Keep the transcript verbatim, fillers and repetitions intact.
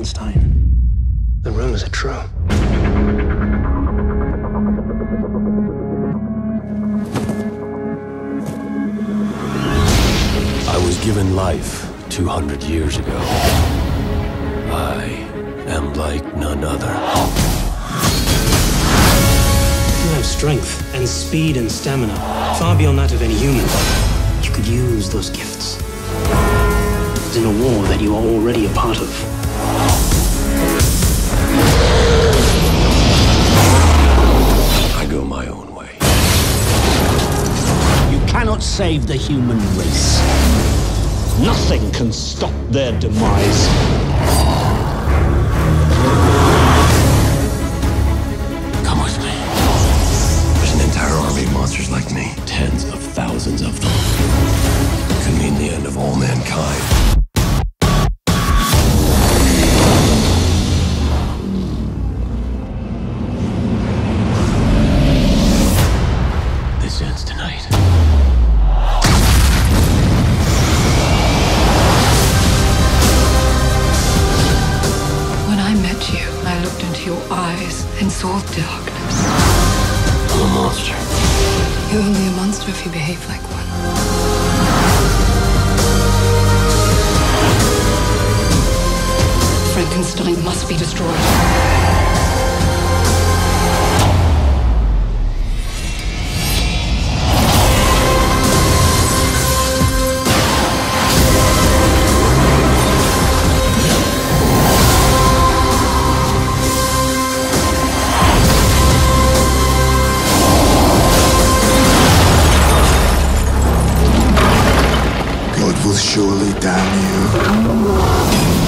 Frankenstein. The rumors are true. I was given life two hundred years ago. I am like none other. You have strength and speed and stamina, far beyond that of any human. You could use those gifts in a war that you are already a part of. I go my own way. You cannot save the human race. Nothing can stop their demise. Come with me. There's an entire army of monsters like me. Tens of thousands of them. It could mean the end of all mankind. This ends tonight. When I met you, I looked into your eyes and saw darkness. I'm a monster. You're only a monster if you behave like one. Frankenstein must be destroyed. God will surely damn you.